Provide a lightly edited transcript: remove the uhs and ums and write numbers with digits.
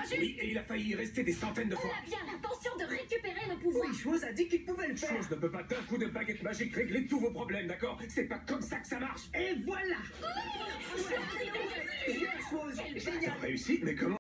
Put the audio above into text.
juste? Oui, et il a failli y rester des centaines de fois. Elle a bien l'intention de récupérer le pouvoir. Oui, Chose a dit qu'il pouvait le faire. Chose ne peut pas d'un coup de baguette magique régler tous vos problèmes, d'accord? C'est pas comme ça que ça marche. Et voilà. Bien, Chose. Génial. Réussi, mais comment?